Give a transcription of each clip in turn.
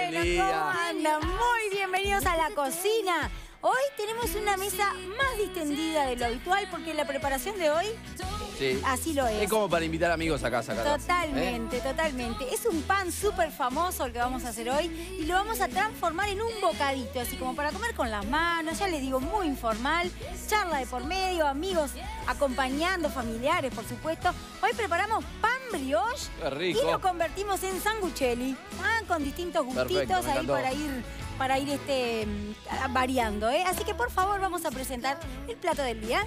Bueno, ¿cómo andan? Muy bienvenidos a la cocina. Hoy tenemos una mesa más distendida de lo habitual porque la preparación de hoy así lo es. Es como para invitar amigos a casa. Totalmente, totalmente. Es un pan súper famoso el que vamos a hacer hoy y lo vamos a transformar en un bocadito, así como para comer con las manos, ya les digo, muy informal, charla de por medio, amigos acompañando, familiares, por supuesto. Hoy preparamos pan brioche y lo convertimos en sanguchelli, con distintos gustitos ahí para ir variando, ¿eh? Así que por favor vamos a presentar el plato del día.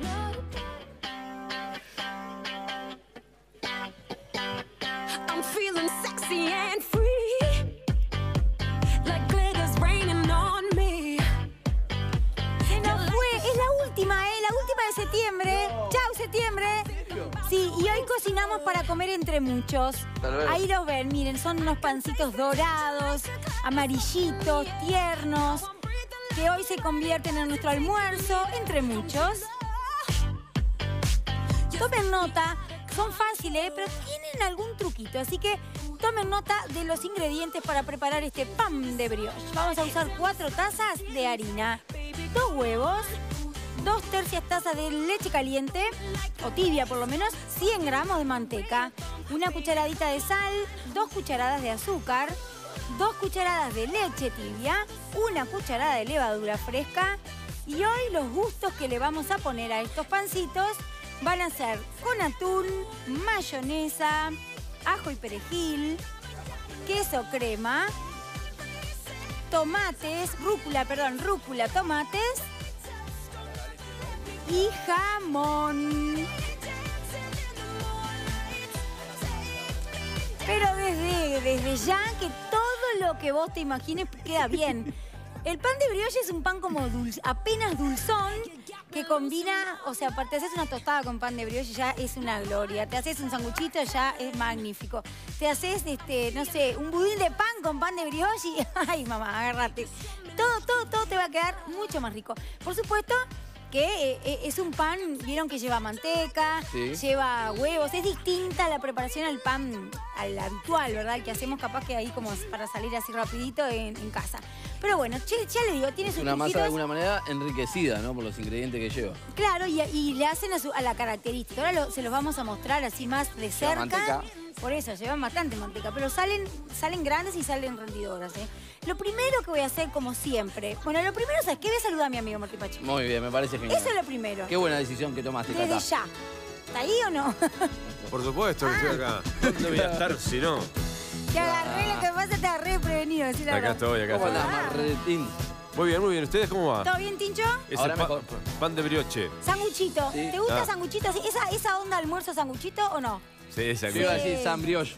De septiembre. ¡Chao, septiembre! Sí, y hoy cocinamos para comer entre muchos. Ahí los ven, miren, son unos pancitos dorados, amarillitos, tiernos, que hoy se convierten en nuestro almuerzo entre muchos. Tomen nota, son fáciles, pero tienen algún truquito, así que tomen nota de los ingredientes para preparar este pan de brioche. Vamos a usar 4 tazas de harina, 2 huevos, 2 tercias tazas de leche caliente, o tibia por lo menos, 100 gramos de manteca, una cucharadita de sal, 2 cucharadas de azúcar, 2 cucharadas de leche tibia, 1 cucharada de levadura fresca. Y hoy los gustos que le vamos a poner a estos pancitos van a ser con atún, mayonesa, ajo y perejil, queso crema, tomates, rúcula, tomates, y jamón. Pero desde ya que todo lo que vos te imagines queda bien. El pan de brioche es un pan como apenas dulzón, que combina, o sea, aparte haces una tostada con pan de brioche ya es una gloria. Te haces un sanguchito ya es magnífico. Te haces, no sé, un budín de pan con pan de brioche y, ay mamá, agárrate. Todo te va a quedar mucho más rico. Por supuesto que es un pan, vieron que lleva manteca, lleva huevos, es distinta la preparación al pan, al habitual, ¿verdad? El que hacemos capaz que ahí como para salir así rapidito en casa. Pero bueno, ya le digo, tiene sus una masa de alguna manera enriquecida, ¿no? Por los ingredientes que lleva. Claro, y le hacen a la característica. Ahora se los vamos a mostrar así más de cerca. Manteca. Por eso, llevan bastante manteca, pero salen grandes y salen rendidoras, ¿eh? Lo primero que voy a hacer, como siempre... Bueno, lo primero, ¿sabes qué? Voy a saludar a mi amigo Martín Pacheco. Muy bien, me parece genial. Eso es lo primero. Qué buena decisión que tomaste, Tata. Desde ya. ¿Está ahí o no? Por supuesto que estoy acá. ¿Dónde voy a estar si no? Te agarré, lo que pasa te agarré prevenido, decir la verdad. Acá estoy. ¿Cómo andás, Martín? Muy bien. ¿Ustedes cómo va? ¿Todo bien, Tincho? Es el pan de brioche. Sanguchito. Sí. ¿Te gusta sanguchito así? ¿Esa onda almuerzo sanguchito o no? Sí, esa Yo iba a decir San Brioche.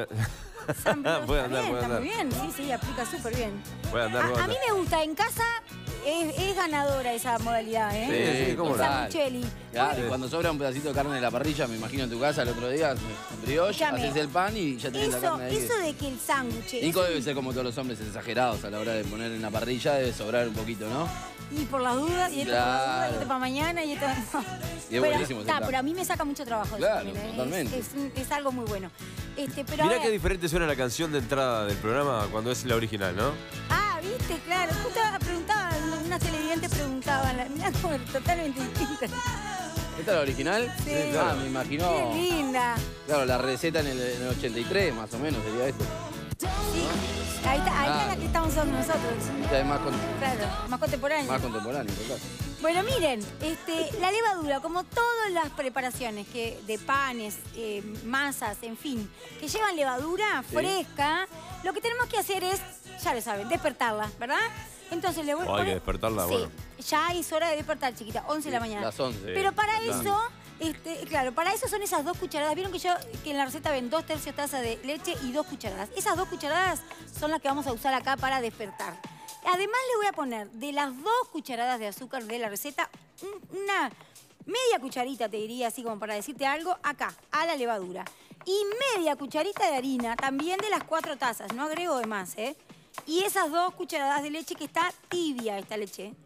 San Brioche, Puede andar. está muy bien. Sí, aplica súper bien. Puede andar. A mí me gusta, en casa es ganadora esa modalidad, ¿eh? Sí, cómo el no. sanguchelli. Claro, y cuando sobra un pedacito de carne de la parrilla, me imagino en tu casa el otro día, brioche, haces el pan y ya tenés la carne ahí. Eso de que el sándwich... Nico debe ser como todos los hombres exagerados a la hora de poner en la parrilla, debe sobrar un poquito, ¿no? Y por las dudas, y esto por las dudas, y esto para mañana, y esto... Y es buenísimo ese plan. Pero a mí me saca mucho trabajo. Claro, eso también, ¿eh? totalmente. Es algo muy bueno. Pero Mirá qué diferente suena la canción de entrada del programa cuando es la original, ¿no? Ah, viste, claro. Justo preguntaban, unas televidentes preguntaban, mirá como totalmente distinta. ¿Esta es la original? Sí. Ah, me imagino... Qué linda. Claro, la receta en el 83, más o menos, sería esto. Sí. Ahí está la que estamos usando nosotros. Esta es más, Claro, más contemporánea. más contemporánea, total. Bueno, miren, la levadura, como todas las preparaciones de panes, masas, en fin, que llevan levadura fresca, lo que tenemos que hacer es, ya lo saben, despertarla, ¿verdad? Entonces le voy a poner... Hay que despertarla, bueno. Ya es hora de despertar, chiquita, 11 de la mañana. Las 11. Pero para eso... claro, para eso son esas 2 cucharadas. Vieron que en la receta ven 2 tercios tazas de leche y 2 cucharadas. Esas 2 cucharadas son las que vamos a usar acá para despertar. Además le voy a poner de las 2 cucharadas de azúcar de la receta, una media cucharita, te diría así como para decirte algo, acá, a la levadura. Y media cucharita de harina, también de las 4 tazas, no agrego de más, ¿eh? Y esas 2 cucharadas de leche que está tibia esta leche.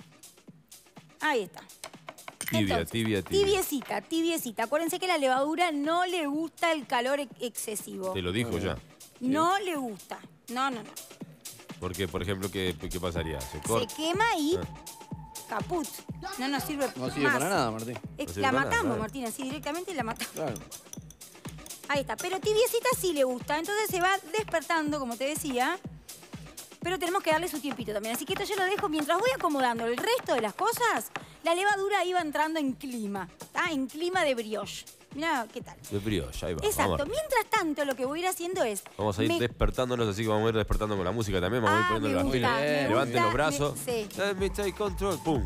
Ahí está. Entonces, tibiecita. Acuérdense que la levadura no le gusta el calor excesivo. Te lo dijo ya. No le gusta. No. Porque, por ejemplo, ¿qué pasaría? Se quema y caput. No nos sirve No sirve más. para nada, Martín. No sirve La para matamos, nada. Martín, así directamente la matamos. Claro. Ahí está, pero tibiecita sí le gusta, entonces se va despertando, como te decía, pero tenemos que darle su tiempito también. Así que esto yo lo dejo mientras voy acomodando el resto de las cosas, la levadura iba entrando en clima, ¿tá? En clima de brioche. Mirá qué tal. De brioche, ahí va. Exacto. Vamos. Mientras tanto, lo que voy a ir haciendo es... Vamos a ir despertándonos, así que vamos a ir despertando con la música también. Vamos a ir poniendo las me pilas. gusta, me Levanten gusta, los brazos. sí. Let me take control. ¡Pum!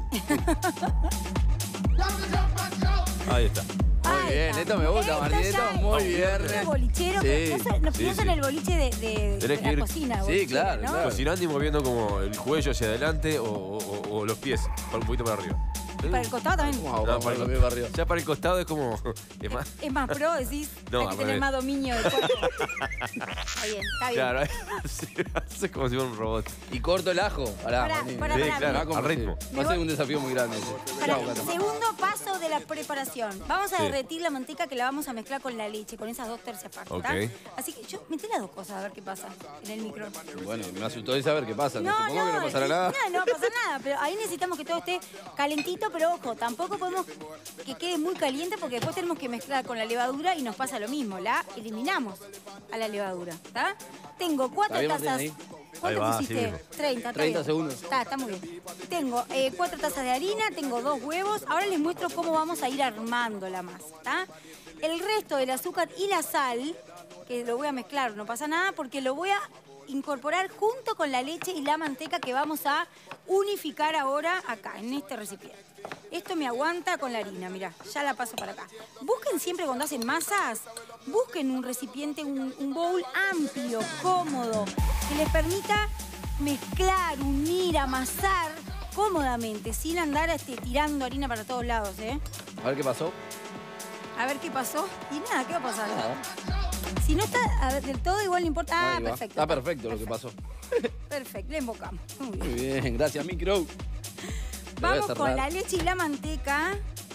Ahí está. Muy Ahí bien, está. esto me gusta, Martín. Esto es muy viernes. Bolichero, que no sí, pienso en sí. el boliche de Tenés que la ir- cocina. Sí, bolichero, claro, ¿no? claro. Cocinando y moviendo como el cuello hacia adelante o los pies, un poquito para arriba. Y para el costado también. ¿Cómo hago No, para para ponerlo bien para arriba? Ya para el costado es como... Es más, Es más pro, decís, No, hay que al tener revés. más dominio del cuerpo. Está bien, está bien. claro, hace como si fuera un robot. Y corto el ajo. Pará, Martín. pará, Sí, pará, claro, Va como al ritmo. Va a ser un desafío muy grande. Para Chau, el Cata. segundo paso de la preparación, vamos a Sí. derretir la manteca que la vamos a mezclar con la leche, con esas 2/3 partes. Ok. ¿tá? Así que yo metí las dos cosas a ver qué pasa en el micro. Bueno, me asustó de saber qué pasa. Supongo que no pasará nada. No va a pasar nada, pero ahí necesitamos que todo esté calentito, pero ojo, tampoco podemos que quede muy caliente porque después tenemos que mezclar con la levadura y nos pasa lo mismo, la eliminamos a la levadura, ¿está? Tengo 4 ¿Está bien, tazas. Martín, ahí? ¿Cuánto Ahí va, pusiste? sí. 30, está 30 bien. segundos. Está muy bien. Tengo 4 tazas de harina, tengo 2 huevos. Ahora les muestro cómo vamos a ir armando la masa, ¿está? El resto del azúcar y la sal, que lo voy a mezclar, no pasa nada, porque lo voy a incorporar junto con la leche y la manteca que vamos a unificar ahora acá, en este recipiente. Esto me aguanta con la harina, mirá, ya la paso para acá. Busquen siempre cuando hacen masas, busquen un recipiente, un bowl amplio, cómodo, que les permita mezclar, unir, amasar cómodamente, sin andar tirando harina para todos lados, ¿eh? A ver qué pasó. A ver qué pasó. Y nada, ¿qué va a pasar? Nada. Si no está del todo, igual no importa. Ah, Ahí va. perfecto. Está perfecto lo que pasó. Perfecto, le invocamos. Muy bien. Muy bien, gracias, micro. Lo voy a Vamos con cerrar. la leche y la manteca.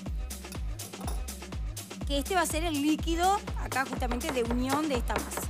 Que este va a ser el líquido, acá justamente, de unión de esta masa.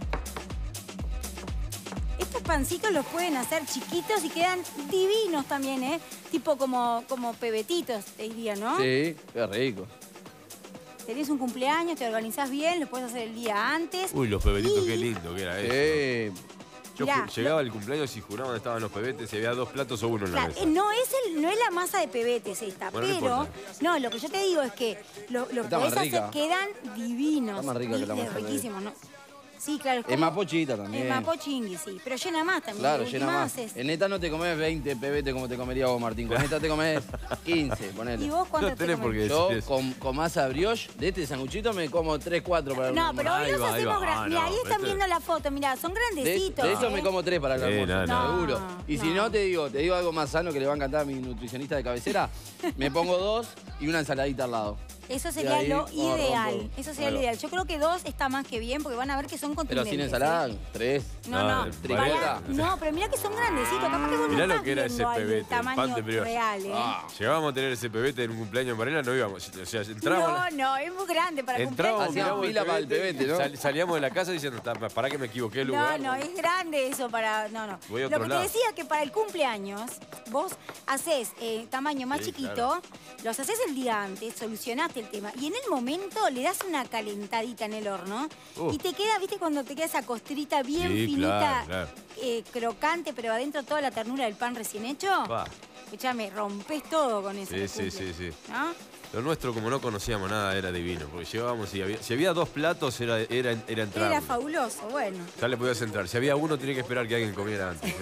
Estos pancitos los pueden hacer chiquitos y quedan divinos también, ¿eh? Tipo como pebetitos, te diría, ¿no? Sí, qué rico. Tenés un cumpleaños, te organizás bien, lo puedes hacer el día antes. Uy, los pebetitos, Y- qué lindo que era eso. Yo Mirá, llegaba el cumpleaños y juraba dónde estaban los pebetes, si había 2 platos o uno en la Claro, mesa. no es la masa de pebetes esta, Bueno, no pero importa. no, lo que yo te digo es que lo Está podés más hacer, rica. quedan divinos. Está más rica que la ¿viste? masa de Riquísimos, ¿no? Sí, claro. Es como- más pochita también. Es más pochingui, sí. Pero llena más también. Claro, de llena última más. haces- En esta no te comes 20 pebetes como te comería vos, Martín. Con esta te comes 15, ¿Y ponele. vos cuánto No tenés te por qué comés? Yo decir eso. con masa brioche de este sanguchito me como 3, 4 para el No, almuerzo. pero hoy Ahí los va, ahí hacemos va. grandes. Ah, Mirá, no, ahí están este- viendo la foto, mirá, son grandecitos. De eso ¿eh? me como 3 para el almuerzo, no. seguro. Y si No. no, te digo algo más sano que le va a encantar a mi nutricionista de cabecera. Me pongo 2 y una ensaladita al lado. Eso sería ahí, lo oh, ideal. rompo. Eso sería Ahí lo va. ideal. Yo creo que 2 está más que bien porque van a ver que son Pero contundentes. sin ensalada, ¿eh? 3. No, Ah, no. tripota. No, pero mira que son grandecitos. Capaz que vos no Mirá lo estás que era ese viendo ahí el pebete, el tamaño pan de brioche. real, ¿eh? Llegábamos a tener ese pebete en un cumpleaños para ella, no íbamos. O sea, entrábamos. No, es muy grande para Entrábamos, cumpleaños. Hacíamos miramos fila para el pebete, ¿no? Salíamos de la casa diciendo, pará que me equivoqué el lugar. No, es grande eso para... No. Voy a Lo otro que lado. te decía es que para el cumpleaños vos hacés tamaño más Sí, chiquito, claro. los haces el día antes, solucionaste el tema y en el momento le das una calentadita en el horno y te queda, ¿viste? Cuando te queda esa costrita bien Sí, finita, claro. crocante, pero adentro toda la ternura del pan recién hecho. Pa. Escuchame, rompes todo con eso. Sí. ¿No? Lo nuestro, como no conocíamos nada, era divino. Porque llegábamos y si había 2 platos, era entrar. Era fabuloso, bueno. Ya le podías entrar. Si había uno, tenía que esperar que alguien comiera antes.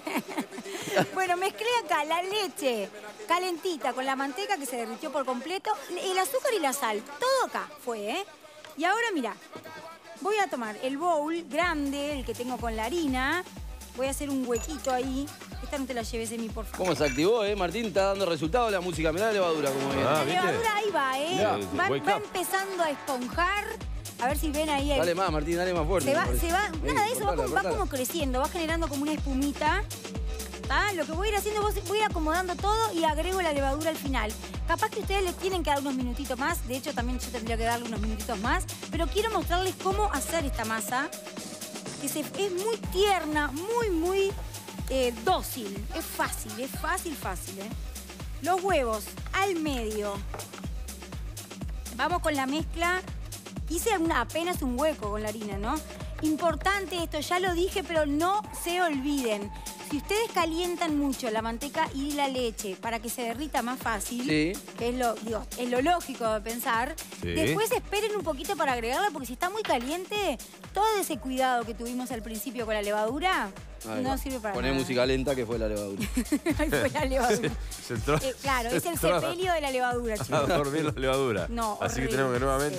Bueno, mezclé acá la leche calentita con la manteca que se derritió por completo, el azúcar y la sal. Todo acá fue, ¿eh? Y ahora, mira, voy a tomar el bowl grande, el que tengo con la harina. Voy a hacer un huequito ahí. Esta no te la lleves, Emi, por favor. ¿Cómo se activó, Martín? Está dando resultado la música. Mirá la levadura como viene. Ah, La ¿viste? levadura ahí va, ¿eh? Mirá, wake Va up. empezando a esponjar. A ver si ven ahí. Dale más, Martín, dale más fuerte. Se va, me parece. nada de eso, va cortala. como creciendo, va generando como una espumita. ¿Tá? Lo que voy a ir haciendo, voy a ir acomodando todo y agrego la levadura al final. Capaz que ustedes les tienen que dar unos minutitos más, de hecho también yo tendría que darle unos minutitos más, pero quiero mostrarles cómo hacer esta masa, que es muy tierna, muy dócil. Es fácil, fácil, ¿eh? Los huevos al medio. Vamos con la mezcla. Hice apenas un hueco con la harina, ¿no? Importante esto, ya lo dije, pero no se olviden. Si ustedes calientan mucho la manteca y la leche para que se derrita más fácil, Sí. que es lo lógico de pensar, Sí. después esperen un poquito para agregarla, porque si está muy caliente, todo ese cuidado que tuvimos al principio con la levadura Ahí no va. sirve para Poné nada. música lenta que fue la levadura. Ahí fue la levadura. Se entró. Claro, es el sepelio de la levadura, A chicos. dormir la levadura. No, Así que horrible. tenemos que nuevamente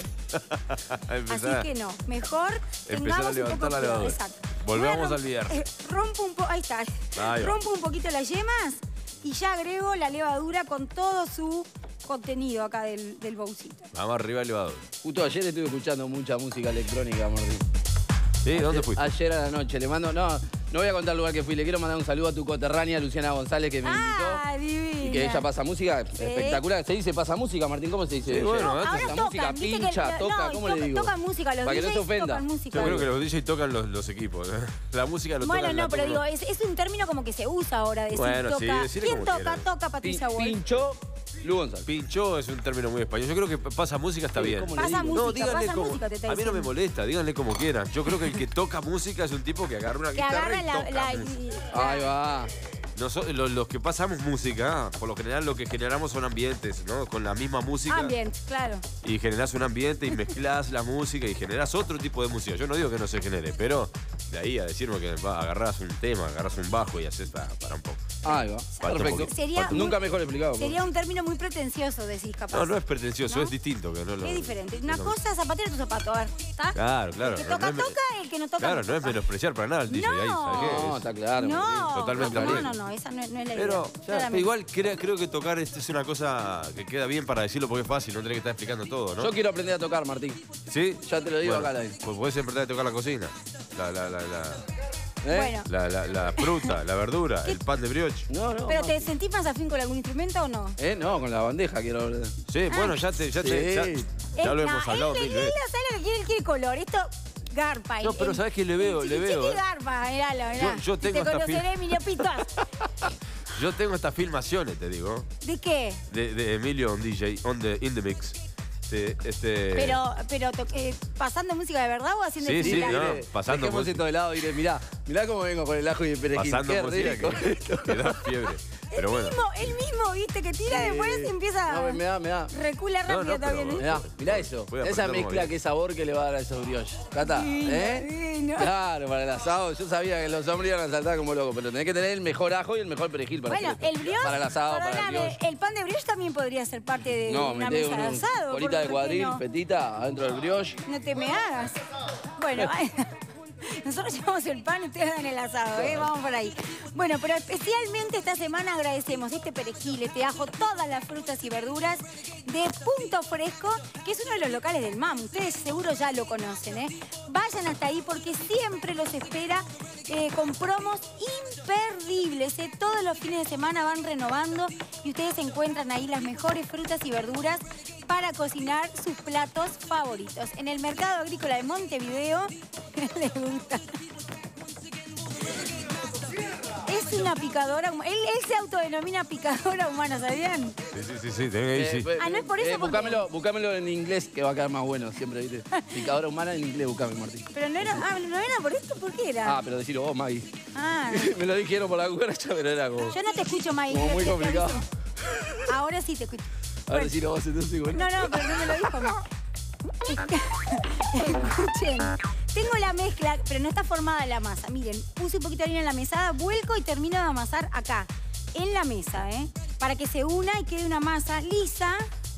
Así empezar. que no, mejor Empezar a tengamos un levantar poco la cuidado. levadura. Exacto. Volvamos Voy a al viernes. Rompo un poco, ahí está. Ahí va. Rompo un poquito las yemas y ya agrego la levadura con todo su contenido acá del bowlcito. Vamos arriba el levadura. Justo ayer estuve escuchando mucha música electrónica, Martín. ¿Sí? ¿Dónde fuiste? Ayer a la noche. Le mando... No voy a contar el lugar que fui. Le quiero mandar un saludo a tu coterránea, Luciana González, que me invitó. Ah, divina. Y que ella pasa música espectacular. ¿Se dice pasa música, Martín? ¿Cómo se dice? Sí, bueno, Ahora pasa tocan, música, viste que pincha, toca, no, ¿cómo le digo? Tocan música, los Para que no DJs se ofenda. tocan música. Yo creo que los DJs tocan los equipos. La música lo Bueno, tocan no, la pero turno. digo, es un término como que se usa ahora, decir Bueno, sí, toca. decirle ¿Quién como toca? quieras. Toca Patricia Wolf. Pinchó Lu González. Pinchó es un término muy español. Yo creo que pasa música está Sí, bien. ¿cómo le Pasa digo? música, No, díganle pasa como. música, te está A mí no me diciendo. molesta, díganle como quieran. Yo creo que el que toca música es un tipo que agarra una Que guitarra agarra y la... toca música. Ahí va. Los que pasamos música, por lo general lo que generamos son ambientes, ¿no? Con la misma música. Ambient, claro. Y generás un ambiente y mezclás la música y generás otro tipo de música. Yo no digo que no se genere, pero de ahí a decirme que agarrás un tema, agarrás un bajo y haces para un poco. Ahí va. Falta un Perfecto. poquito. Sería Nunca mejor explicado. Sería un término muy pretencioso, decís, capaz. No, no es pretencioso, ¿No? es distinto. Que no lo, Es diferente. Una no- cosa es zapatero tu zapato, a ver, ¿está? Claro, claro. El que no toca, es- toca, el que no toca, Claro, no es toca. menospreciar para nada el DJ ahí, ¿sabes qué? No, está claro. Martín. No, Totalmente no, bien. no, esa no es la idea. Pero claramente. igual creo que tocar es una cosa que queda bien para decirlo porque es fácil, no tenés que estar explicando todo, ¿no? Yo quiero aprender a tocar, Martín. ¿Sí? Ya te lo digo Bueno, acá, Lai. Pues podés empezar a tocar la cocina. ¿Eh? Bueno, La fruta, la verdura, el pan de brioche. No, no. ¿pero no. te sentís más afín con algún instrumento o no? No, con la bandeja quiero hablar. Sí, bueno, ya lo hemos hablado mil Él veces. no sabe lo que quiere, él quiere color. Esto garpa. No, pero ¿sabés qué le veo? el Le veo, chiqui ¿eh? garpa, mirá. Yo tengo Te hasta conoceré, Emilio Pitas. Yo tengo estas filmaciones, te digo, ¿De qué? de Emilio on DJ, in the mix. Sí, Pero ¿pasando música de verdad o haciendo Sí, el sí, milagro? no, pasando Dejemos música. esto de lado y diré, mirá cómo vengo con el ajo y el perejil. Pasando Qué música rico. que da fiebre. Pero bueno. Él mismo, viste, que tira después y empieza... No, me da. Recula rápido No, pero- también. ¿eh? Mirá eso. Voy a Esa aprenderlo mezcla, bien. qué sabor que le va a dar a esos brioches. Cata, Divino. Claro, para el asado. Yo sabía que los hombres iban a saltar como locos, pero tenés que tener el mejor ajo y el mejor perejil para Bueno, hacer esto. el brioche, Para el asado, para el perdóname, brioche. el pan de brioche también podría ser parte de No, una metés mesa de un asado. bolita de ¿por qué cuadril, no? fetita, adentro del brioche. No te me hagas. Bueno, nosotros llevamos el pan y ustedes dan el asado, ¿eh? Vamos por ahí. Bueno, pero especialmente esta semana agradecemos este perejil, este ajo, todas las frutas y verduras de Punto Fresco, que es uno de los locales del MAM. Ustedes seguro ya lo conocen, ¿eh? Vayan hasta ahí porque siempre los espera con promos imperdibles, ¿eh? Todos los fines de semana van renovando y ustedes encuentran ahí las mejores frutas y verduras para cocinar sus platos favoritos. En el Mercado Agrícola de Montevideo, les gusta. Es una picadora humana. Él se autodenomina picadora humana, ¿sabían? Sí, tenés ahí, sí. Ah, no es por eso, porque- Buscámelo en inglés, que va a quedar más bueno siempre, ¿viste? Picadora humana en inglés, buscame, Martín. Pero no era, no era por esto, ¿por qué era? Pero decirlo vos, Maggie. Ah, Me lo dijeron por la cucaracha, pero era como... yo no te escucho, May. Como muy te complicado. aviso. Ahora sí te escucho. A ver, decirlo vos, entonces, bueno. No, pero no me lo dijo. Escuchen, tengo la mezcla, pero no está formada la masa. Miren, puse un poquito de harina en la mesada, vuelco y termino de amasar acá, en la mesa, ¿eh? Para que se una y quede una masa lisa.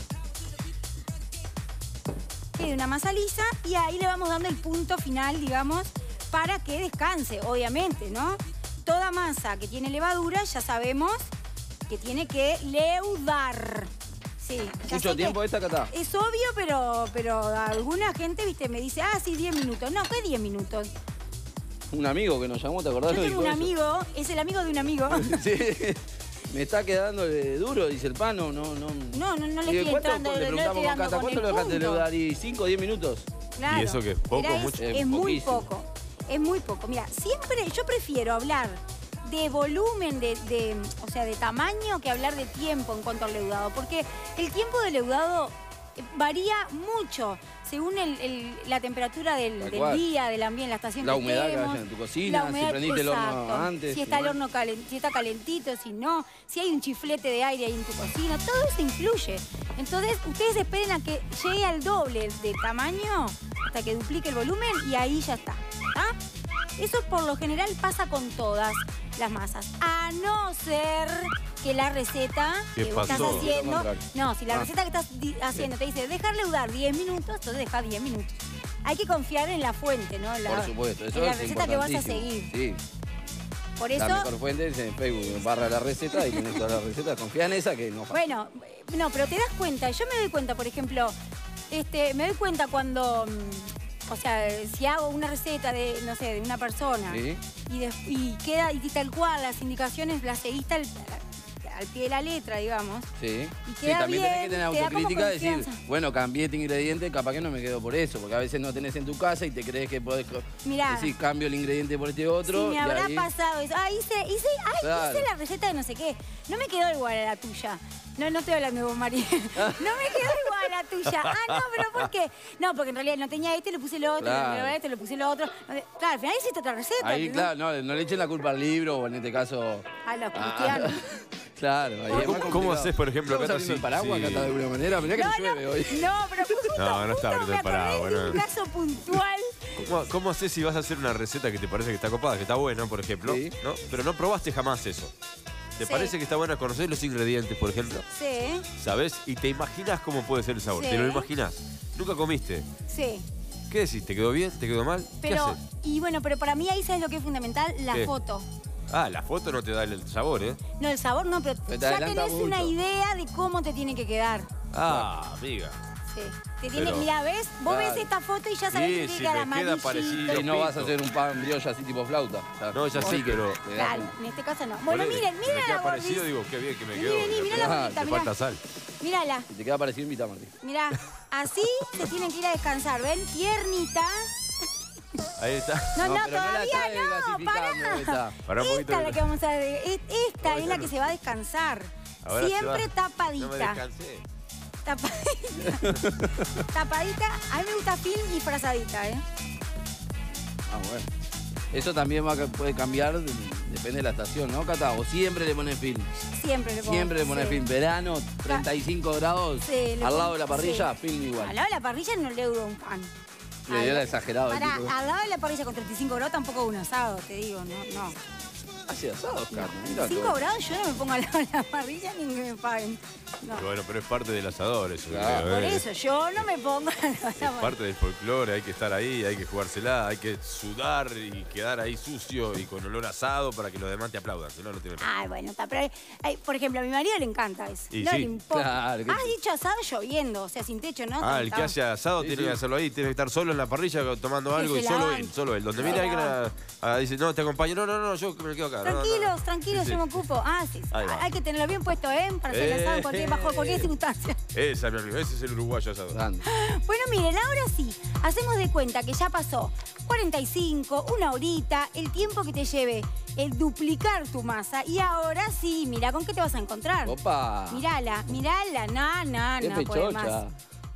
Quede una masa lisa y ahí le vamos dando el punto final, digamos, para que descanse, obviamente, ¿no? Toda masa que tiene levadura ya sabemos que tiene que leudar. Sí, ya sé ¿Mucho que tiempo esta, Cata? es obvio, pero alguna gente, viste, me dice, sí, 10 minutos. No, ¿qué 10 minutos? Un amigo que nos llamó, ¿te acordás? Yo Lo tengo un dijo eso. amigo, es el amigo de un amigo. Sí. Me está quedando duro, dice el pan, no. No le ¿Y estoy cuánto? entrando, Le le preguntamos estoy con dando Cata, con ¿cuánto el lo dejaste de punto. leudar? ¿Y 5 o 10 minutos? Claro. ¿Y eso qué? ¿Poco, Mirá, mucho? Es muy Poquísimo. poco. Es muy poco. Mira, siempre yo prefiero hablar de volumen, o sea, de tamaño, que hablar de tiempo en cuanto al leudado. Porque el tiempo de leudado varía mucho según la temperatura del día, del ambiente, la estación la que humedad estemos, que haya en tu cocina, si prendiste el horno antes. Si está el horno si está calentito, si no, si hay un chiflete de aire ahí en tu cocina, todo eso influye. Entonces, ustedes esperen a que llegue al doble de tamaño, hasta que duplique el volumen y ahí ya está. ¿Ah? Eso por lo general pasa con todas las masas, a no ser que la receta que vos estás haciendo... No, si la receta que estás haciendo te dice dejar leudar 10 minutos, entonces deja 10 minutos. Hay que confiar en la fuente, ¿no? Por supuesto, eso en la es receta que vas a seguir. Sí. Por eso... La mejor fuente es en Facebook, barra la receta y tenés todas las recetas. Confía en esa que no falla. Bueno, no, pero te das cuenta. Yo me doy cuenta, por ejemplo, me doy cuenta cuando... O sea, si hago una receta de, no sé, de una persona, ¿sí? y queda y tal cual, las indicaciones las seguís al pie de la letra, digamos. Sí. Y queda también bien, tenés que tener autocrítica, decir, bueno, cambié este ingrediente, capaz que no me quedo por eso, porque a veces no tenés en tu casa y te crees que podés decir, cambio el ingrediente por este otro. Sí, me habrá pasado eso. Hice la receta de no sé qué. No me quedó igual a la tuya. No estoy hablando de vos, María. No me quedó igual a la tuya. No, pero ¿por qué? No, porque en realidad no tenía le puse lo otro, claro. le puse lo otro. Claro, al final hiciste otra receta. Ahí, claro, no le echen la culpa al libro o en este caso... A los cristianos. Claro. ¿Cómo haces, por ejemplo, acá el paraguas acá de alguna manera? Mirá que no llueve hoy. No, pero no está abriendo el paraguas. Un caso puntual. ¿Cómo haces si vas a hacer una receta que te parece que está copada, que está buena, por ejemplo? Sí. ¿No? Pero no probaste jamás eso. ¿Te parece que está buena conocer los ingredientes, por ejemplo? Sí. ¿Sabes? Y te imaginas cómo puede ser el sabor. Sí. ¿Te lo imaginas? ¿Nunca comiste? Sí. ¿Qué decís? ¿Te quedó bien? ¿Te quedó mal? ¿Qué haces? Y bueno, pero para mí ahí sabes lo que es fundamental, la foto. La foto no te da el sabor, ¿eh? No, el sabor no, pero ya tenés una idea de cómo te tiene que quedar. Amiga. Sí. Mira, ¿ves? Vos ves esta foto y ya sabés que te queda amarillito. Y no vas a hacer un pan brioche así tipo flauta. No, ya sí, pero... Claro, en este caso no. Bueno, miren a la parecido, digo, qué bien que me quedó. Mirá la gordita, te falta sal. Mírala. Si te queda parecido, invita, Martín. Mirá, así se tienen que ir a descansar, ¿ven? Tiernita. Ahí está. No, todavía no, pará. Esta es la que vamos a ver. Esta es la que se va a descansar. Ahora siempre tapadita. No me descansé. Tapadita. A mí me gusta film y frazadita, ¿eh? Bueno. Eso también puede cambiar, depende de la estación, ¿no, Cata? ¿O siempre le pones film? Siempre le pongo. Siempre le pones film. Verano, 35 grados, al lado de la parrilla, film igual. Al lado de la parrilla no le duro un pan. Le dio exagerado. Al lado de la parrilla con 35 grados tampoco un asado, te digo, no. Hace asados, carne. 5 grados yo no me pongo al lado de la parrilla ni que me paguen. No. Bueno, pero es parte del asador eso. Claro. Por eso, yo no me pongo al lado de la Es parte del folclore, hay que estar ahí, hay que jugársela, hay que sudar y quedar ahí sucio y con olor asado para que los demás te aplaudan, si no, no tiene nada. Bueno, está, pero por ejemplo, a mi marido le encanta eso. No le importa. Claro, has dicho asado lloviendo, o sea, sin techo, ¿no? El que hace asado tiene que hacerlo ahí, tiene que estar solo en la parrilla tomando algo y solo él. Donde mira alguien dice, no, te acompaño, no, yo me quedo acá. Tranquilos, yo me ocupo. Sí. Hay que tenerlo bien puesto, para hacer el asado bajo cualquier circunstancia. Esa, mi amigo, ese es el uruguayo asado. Bueno, miren, ahora sí, hacemos de cuenta que ya pasó 45, una horita, el tiempo que te lleve el duplicar tu masa. Y ahora sí, mira, ¿con qué te vas a encontrar? ¡Opa! Mirala, no puede más.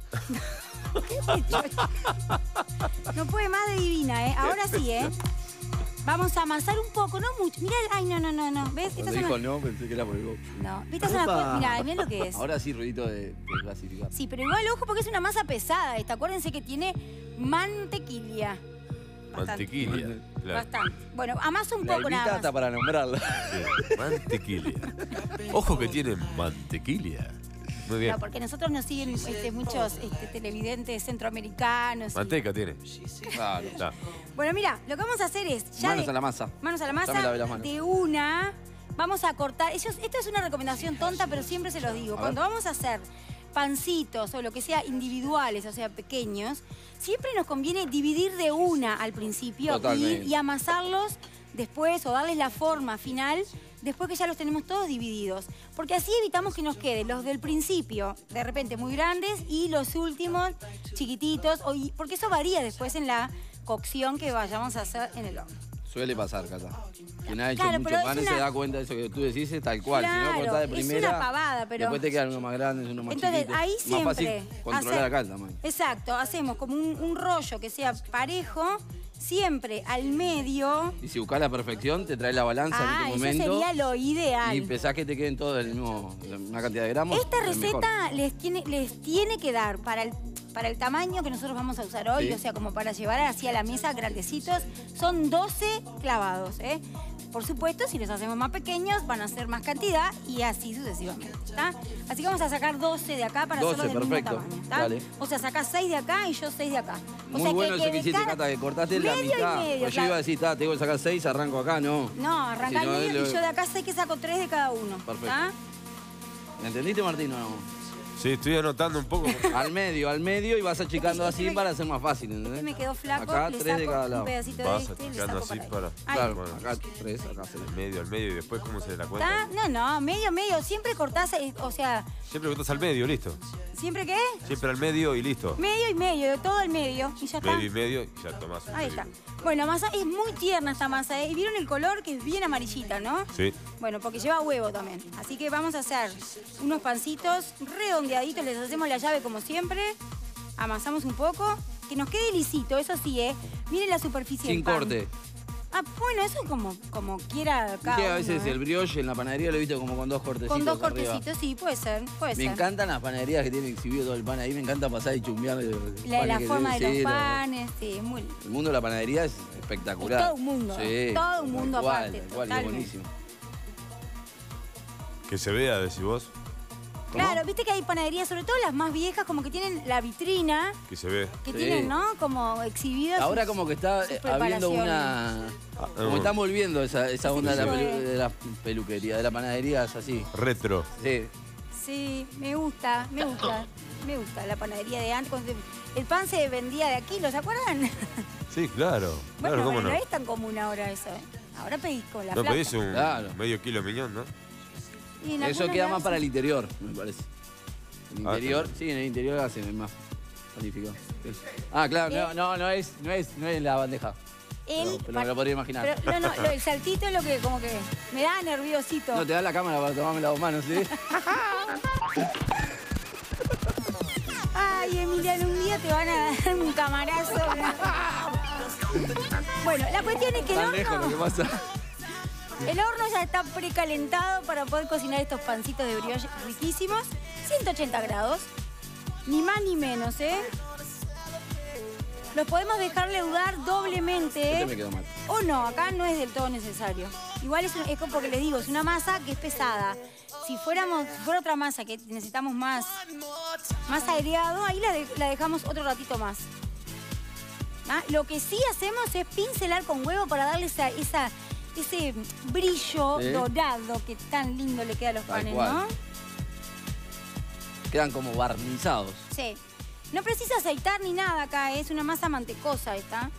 ¿Qué pechocha? No puede más de divina, Ahora sí, Vamos a amasar un poco, no mucho. Mirá, no. ¿Ves? No, pensé que era por el box. No, estas son las cosas. Mirá lo que es. Ahora sí, ruidito de clasificar. Sí, pero igual, ojo, porque es una masa pesada esta. Acuérdense que tiene mantequilla. Mantequilla, claro. Bastante. Bueno, amasa un poco nada más. Hasta para nombrarla. Sí, mantequilla. Ojo que tiene mantequilla. Muy bien. No, porque nosotros nos siguen muchos televidentes centroamericanos. Manteca tiene. Claro. Bueno, mira, lo que vamos a hacer es... Manos a la masa. Manos a la masa. De una. Vamos a cortar. Esto es una recomendación tonta, pero siempre se los digo. Cuando vamos a hacer pancitos o lo que sea individuales, o sea, pequeños, siempre nos conviene dividir de una al principio y amasarlos después o darles la forma final después que ya los tenemos todos divididos. Porque así evitamos que nos queden los del principio, de repente muy grandes, y los últimos chiquititos, porque eso varía después en la cocción que vayamos a hacer en el horno. Suele pasar, Cata. Quien ha hecho muchos panes se da cuenta de eso que tú decís, es tal cual. Claro, si no cortás de primera, es una pavada, pero... después te quedan uno más grande, uno más entonces, chiquito. ahí siempre más fácil controlar acá el tamaño. Exacto, hacemos como un rollo que sea parejo, siempre al medio. Y si buscas la perfección, te trae la balanza en este momento. Eso sería lo ideal. Y pensás que te queden todos del mismo, una cantidad de gramos. Esta receta les tiene que dar para el tamaño que nosotros vamos a usar hoy, sí. O sea, como para llevar así a la mesa grandecitos, son 12 clavados, ¿eh? Por supuesto, si los hacemos más pequeños, van a ser más cantidad y así sucesivamente, ¿está? Así que vamos a sacar 12 de acá para hacerlos del mismo tamaño, ¿está? Dale. O sea, sacás 6 de acá y yo 6 de acá. O Muy sea, bueno eso que hiciste, Cata, que cortaste la mitad. Medio, pues yo iba a decir, tengo que sacar 6, arranco acá, no. No, arranca el medio y yo de acá sé que saco 3 de cada uno. Perfecto. ¿Está? ¿Me entendiste, Martín, o no? Sí, estoy anotando un poco. al medio y vas achicando así para hacer más fácil, ¿entendés? Me quedó flaco, acá, le 3 de saco cada lado. un pedacito Vas de este y le achicando saco así para para... ahí. Claro, Bueno. acá 3, acá 6. Al medio, y después cómo se da cuenta. No, medio. Siempre cortás, o sea... Siempre cortás al medio, listo. ¿Siempre qué? Siempre al medio y listo. Medio y medio, todo al medio. Y ya está. Medio y medio y ya tomás un Ahí medio. está. Bueno, la masa es muy tierna esta masa, ¿eh? Y vieron el color que es bien amarillita, ¿no? Sí. Bueno, porque lleva huevo también. Así que vamos a hacer unos pancitos redondeaditos, les hacemos la llave como siempre. Amasamos un poco, que nos quede lisito, eso sí, ¿eh? Miren la superficie Sin del pan. corte. Ah, bueno, eso como quiera cada Que a uno, veces ¿eh? el brioche en la panadería lo he visto como con 2 cortecitos. Con 2 arriba. cortecitos, sí, puede ser. Me encantan las panaderías que tienen exhibido todo el pan ahí. Me encanta pasar y chumbear. La forma de los panes, sí, es muy... El mundo de la panadería es espectacular. Es todo un mundo, sí, todo un mundo igual, aparte, igual, es totalmente. buenísimo. Que se vea, decís vos. Claro, viste que hay panaderías, sobre todo las más viejas, como que tienen la vitrina, Que se ve. que Sí. tienen, ¿no? Como exhibidas. Ahora como que está sus habiendo preparaciones. una... Como están volviendo esa onda de la peluquería, de la panadería, es así. Retro. Sí. Sí, me gusta la panadería de antes. Cuando el pan se vendía de aquí, ¿lo se acuerdan? Sí, claro. Bueno, Claro, ¿cómo no no? es tan común ahora eso, ¿eh? Ahora pedís con la No placa. pedís un Claro. medio kilo de miñón, ¿no? Y en Eso algunos queda lados más para el sí. interior, me parece. El Ah, interior, también. sí, en el interior hacen más panificado. Ah, claro, no es la bandeja. Pero me lo podría imaginar. Pero, no, el saltito es lo que como que me da nerviosito. No te da la cámara para tomarme las 2 manos, ¿sí? Ay, Emiliano, un día te van a dar un camarazo. Bueno, la cuestión es que Tan lejos lo que pasa. el horno ya está precalentado para poder cocinar estos pancitos de brioche riquísimos. 180 grados, ni más ni menos, ¿eh? Los podemos dejar leudar doblemente, Este ¿eh? me quedó mal. O no, acá no es del todo necesario. Igual es como porque les digo, es una masa que es pesada. Si fuera otra masa que necesitamos más aireado, ahí la dejamos otro ratito más. ¿Ah? Lo que sí hacemos es pincelar con huevo para darle ese brillo ¿Sí? dorado que tan lindo le queda a los Tal panes, cual. ¿no? Quedan como barnizados. Sí. No precisa aceitar ni nada acá, es una masa mantecosa esta.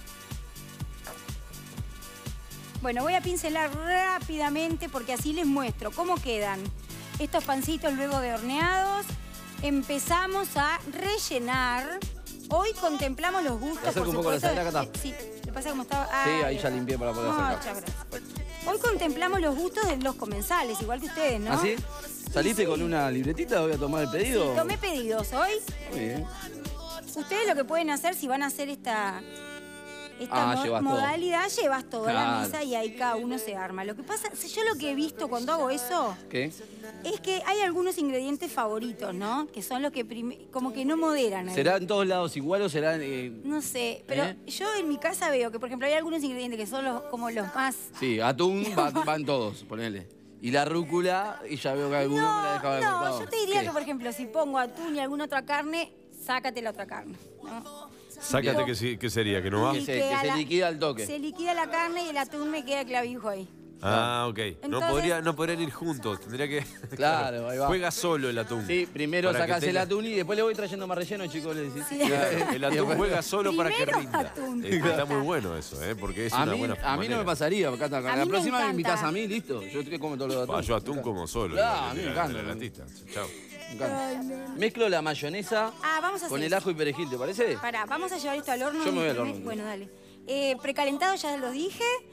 Bueno, voy a pincelar rápidamente porque así les muestro cómo quedan estos pancitos luego de horneados. Empezamos a rellenar. Hoy contemplamos los gustos. ¿Te acerco un poco la supuesto, heladera, Cata? Sí, le pasa como estaba. Sí, ahí ya limpié para poder acercar. Muchas gracias. Hoy contemplamos los gustos de los comensales, igual que ustedes, ¿no? ¿Ah, sí? ¿Saliste Sí. con una libretita? ¿Voy a tomar el pedido? Tomé pedidos hoy. Muy bien. Ustedes lo que pueden hacer si van a hacer esta llevas todo. modalidad, llevas todo a la Claro. mesa y ahí cada uno se arma. Lo que pasa, yo lo que he visto cuando hago eso ¿Qué? es que hay algunos ingredientes favoritos, ¿no? Que son los que como que no moderan. ahí. ¿Será en todos lados igual o será...? No sé, pero yo en mi casa veo que, por ejemplo, hay algunos ingredientes que son como los más... Sí, atún van todos, ponele. Y la rúcula, y ya veo que alguno me la dejaba de cortado. No, yo te diría ¿Qué? que, por ejemplo, si pongo atún y alguna otra carne, sácate la otra carne, ¿no? Sácate, ¿qué sería? ¿Que no va? Que se liquida al toque. Se liquida la carne y el atún me queda clavijo ahí. Ah, ok. Entonces- No podrían ir juntos. Tendría que... Claro, ahí va. Juega solo el atún. Sí, primero Para que sacás el tenga- atún y después le voy trayendo más relleno, chicos, le decís. Sí. Claro, el atún juega solo para que Primero rinda. atún. Está muy bueno eso, porque es A una mí, buena a mí no me pasaría, Cata. A La mí me próxima me encanta. invitas a mí, listo. Yo te como todos los atunes. Yo atún como solo. Claro, igual, a mí me de encanta. la latita. Chao. Me encanta. Mezclo la mayonesa Vamos a con hacer el ajo y perejil, ¿te parece? Pará, vamos a llevar esto al horno. Yo me voy al horno. Bueno, dale. Precalentado ya lo dije.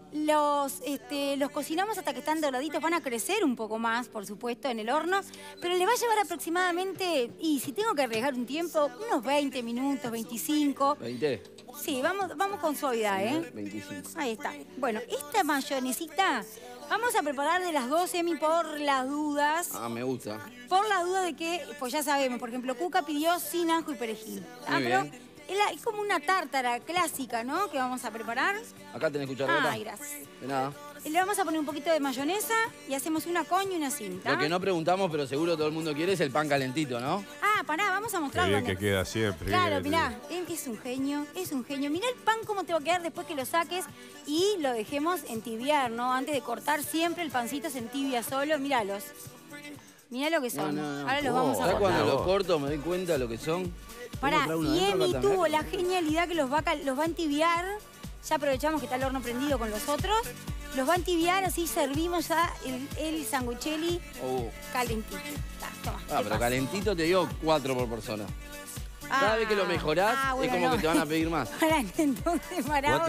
Los cocinamos hasta que están doraditos. Van a crecer un poco más, por supuesto, en el horno. Pero le va a llevar aproximadamente, y si tengo que arriesgar un tiempo, unos 20 minutos, 25. ¿20? Sí, vamos con suavidad, ¿eh? 25. Ahí está. Bueno, esta mayonesita vamos a preparar de las dos, Emi, por las dudas. Ah, me gusta. Por la duda de que, pues ya sabemos, por ejemplo, Cuca pidió sin ajo y perejil. Muy bien. Es como una tártara clásica, ¿no? Que vamos a preparar. Acá tenés cucharota. Ay, gracias. De nada. Le vamos a poner un poquito de mayonesa y hacemos una con y una cinta. Lo que no preguntamos, pero seguro todo el mundo quiere, es el pan calentito, ¿no? Ah, pará, vamos a Qué mostrarlo. bien que queda siempre. Claro, mirá, es un genio, es un genio. Mirá el pan cómo te va a quedar después que lo saques y lo dejemos entibiar, ¿no? Antes de cortar siempre el pancito se entibia solo. Míralos. Mirá lo que son. No. Ahora los vamos a ¿Sabes cortar. cuando los corto me doy cuenta de lo que son? Pará, y Emi Emi tuvo la genialidad que los va a entibiar. Ya aprovechamos que está el horno prendido con los otros. Los va a entibiar, así servimos ya el sanguichelli calentito. Toma, pero calentito te digo 4 por persona. Cada vez que lo mejorás, bueno, es como que te van a pedir más. Pará, entonces, pará.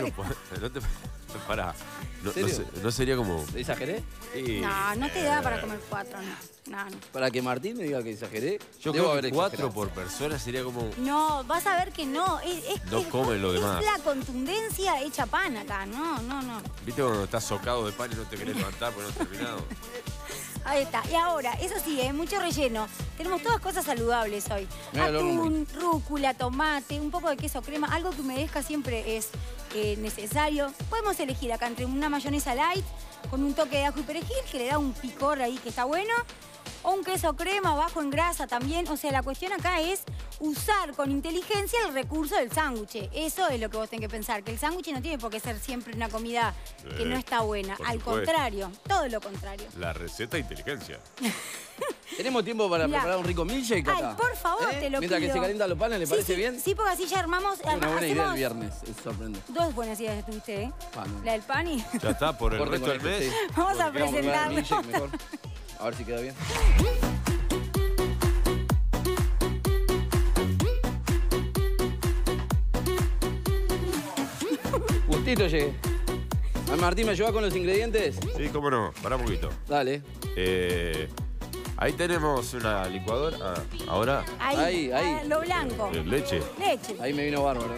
Pará. No sería como... ¿Te exageré? No te da para comer 4, no. Para que Martín me diga que exageré, yo creo que 4 por persona sería como... No, vas a ver que no. No comen lo demás. Es la contundencia hecha pan acá, no. ¿Viste cuando estás socado de pan y no te querés levantar porque no has terminado? Ahí está. Y ahora, eso sí, mucho relleno. Tenemos todas cosas saludables hoy. Atún, rúcula, tomate, un poco de queso crema. Algo que humedezca siempre es necesario. Podemos elegir acá entre una mayonesa light con un toque de ajo y perejil, que le da un picor ahí que está bueno. O un queso crema bajo en grasa también. O sea, la cuestión acá es usar con inteligencia el recurso del sándwich. Eso es lo que vos tenés que pensar, que el sándwich no tiene por qué ser siempre una comida que no está buena. Al contrario, todo lo contrario. La receta de inteligencia. ¿Tenemos tiempo para preparar un rico milkshake acá? Ay, por favor, te lo Mientras pido. que se calientan los panes, ¿le parece bien? Sí, porque así ya armamos... Una buena idea el viernes, es sorprendente. 2 buenas ideas tuviste, ¿eh? La del pan y... Ya está, por el resto del mes. Sí. Vamos a presentarlo. Mejor. A ver si queda bien. Gustito llegué. Martín, ¿me ayudás con los ingredientes? Sí, cómo no. Pará un poquito. Dale. Ahí tenemos una licuadora. Ahora. Ahí. Lo blanco. Leche. Ahí me vino bárbaro.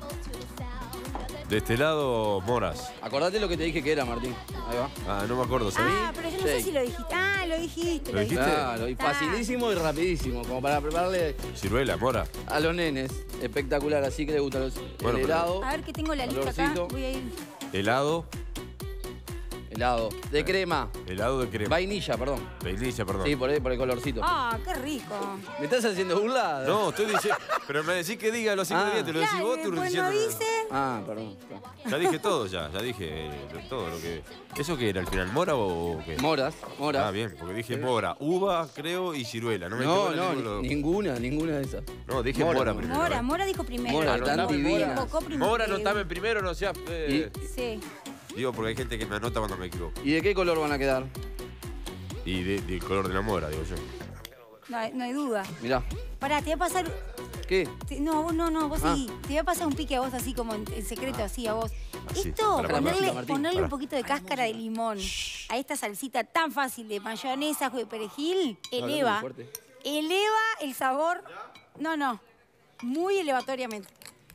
De este lado, moras. Acordate lo que te dije que era, Martín. Ahí va. No me acuerdo, ¿sabí? Pero yo no sé si lo dijiste. Lo dijiste. ¿Lo dijiste? Claro, y facilísimo y rapidísimo, como para prepararle Ciruela, mora. a los nenes. Espectacular, así que les gusta el helado. A ver que tengo la lista acá. Voy a ir. Helado. Helado de crema. Helado de crema. Vainilla, perdón. Vainilla, perdón. Sí, por el colorcito. Qué rico. ¿Me estás haciendo burla? No, estoy diciendo... Pero me decís que diga los ingredientes, lo decís vos, tú lo diciendo... Perdón. Ya dije todo, ya dije todo lo que... ¿Eso qué era al final, mora o qué? Moras. Ah, bien, porque dije mora, uva, creo, y ciruela. No, ninguna de esas. No, dije mora primero. Mora dijo primero. Mora, tan divina. Mora, anotame primero, no sea... Sí. Digo, porque hay gente que me anota cuando me equivoco. ¿Y de qué color van a quedar? Y del color de la mora, digo yo. No hay duda. Mirá. Pará, te voy a pasar... ¿Qué? No, vos sí. Te voy a pasar un pique a vos así como en secreto, así a vos. Así, Esto, para ponerle un poquito de cáscara de limón a esta salsita tan fácil de mayonesa, ajo de perejil, eleva el sabor. No, muy elevatoriamente.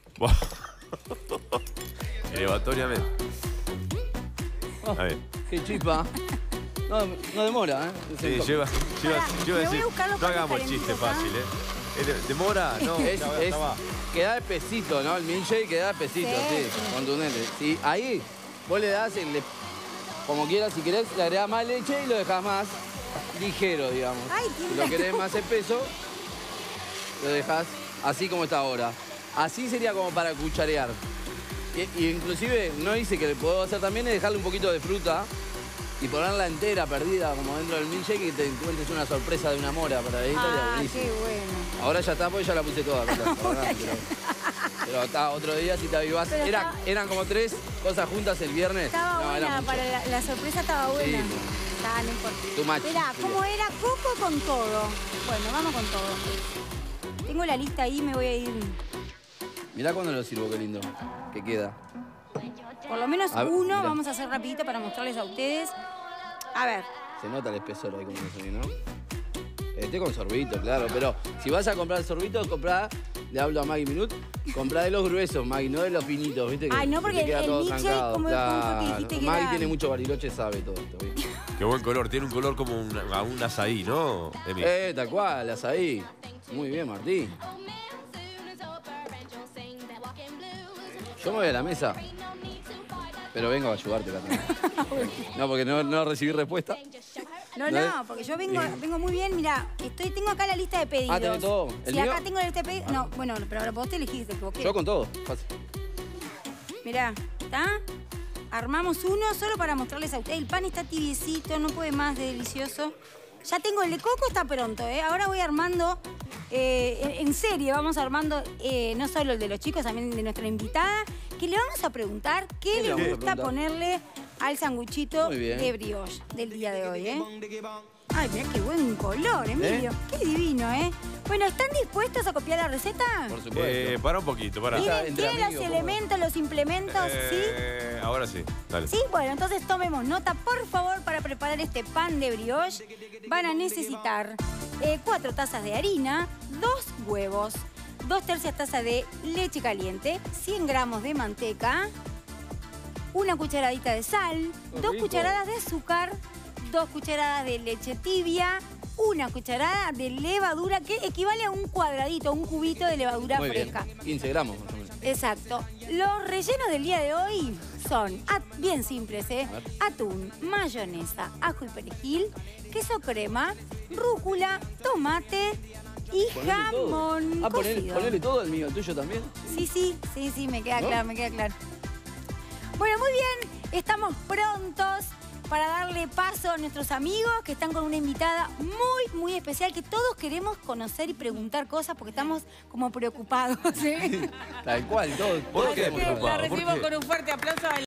Elevatoriamente. A ver. Qué chispa. No demora, ¿eh? Sí, lleva a decir, no hagamos el chiste fácil, ¿Demora? No, queda espesito, ¿no? El milkshake queda espesito, sí, contundente. Sí, ahí vos le das, como quieras, si querés, le agregás más leche y lo dejás más ligero, digamos. Si lo querés más espeso, lo dejás así como está ahora. Así sería como para cucharear. Y inclusive, no hice que le puedo hacer también es dejarle un poquito de fruta y ponerla entera, perdida, como dentro del milkshake y te encuentres una sorpresa de una mora para ahí. Qué bueno. Ahora ya está, porque ya la puse toda. Pero está, otro día si te avivás. Eran como 3 cosas juntas el viernes. Estaba buena, para la sorpresa estaba buena. Sí. No importa. Tu macho. Mirá, ¿cómo era? Coco con todo. Bueno, vamos con todo. Tengo la lista ahí, me voy a ir... Mirá cuando lo sirvo, qué lindo que queda. Por lo menos A ver, uno, mirá. vamos a hacer rapidito para mostrarles a ustedes. A ver, Se nota el espesor ahí como eso, ¿no? Este con sorbito, claro, pero si vas a comprar el sorbito, comprá, le hablo a Maggie Minut, comprá de los gruesos, Maggie, no de los finitos, ¿viste? Que ay, no, se porque te queda el todo milkshake, trancado, como claro. que dijiste que Maggie era... tiene mucho bariloche, sabe todo esto, ¿viste? Qué buen color, tiene un color como a un azaí, ¿no, Emi? Tal cual, azaí. Muy bien, Martín. Yo me voy a la mesa, pero vengo a ayudarte, Cata. No, porque no recibí respuesta. No, porque yo vengo muy bien, mirá, tengo acá la lista de pedidos. Ah, ¿tenés todo? ¿El Sí, acá mío? tengo la lista de pedidos. No, bueno, pero ahora vos te elegís, te equivoqué. Yo con todo, fácil. Mirá, ¿está? Armamos uno solo para mostrarles a ustedes. El pan está tibiecito, no puede más de delicioso. Ya tengo el de coco, está pronto, ¿eh? Ahora voy armando, en serie, vamos armando no solo el de los chicos, también de nuestra invitada, que le vamos a preguntar qué ¿Qué le le vamos a gusta preguntar? ponerle al sanguchito Muy bien. de brioche del día de hoy, ¿eh? Ay, mirá qué buen color, Emilio. Qué divino, ¿eh? Bueno, ¿están dispuestos a copiar la receta? Por supuesto. Para un poquito, para. Mira, ¿Tienen, entre ¿tienen los amigos, ¿cómo? elementos, los implementos? ¿Sí? Ahora sí, dale. Sí, bueno, entonces tomemos nota, por favor, para preparar este pan de brioche. Van a necesitar 4 tazas de harina, 2 huevos, 2/3 taza de leche caliente, 100 gramos de manteca, una cucharadita de sal, Qué 2 rico. cucharadas de azúcar, 2 cucharadas de leche tibia, una cucharada de levadura que equivale a un cuadradito, un cubito de levadura Muy bien. fresca. 15 gramos, más o menos. Exacto. Los rellenos del día de hoy son bien simples, ¿eh? A ver. Atún, mayonesa, ajo y perejil, queso crema, rúcula, tomate y Ponele todo. jamón Ah, cocido. ponele todo el mío, el tuyo también. Sí, me queda ¿No? claro, me queda claro. Bueno, muy bien, estamos prontos para darle paso a nuestros amigos que están con una invitada muy especial que todos queremos conocer y preguntar cosas porque estamos como preocupados, ¿eh? Tal cual, todo. ¿Por qué queremos preocupado? La ¿Por recibimos qué? con un fuerte aplauso.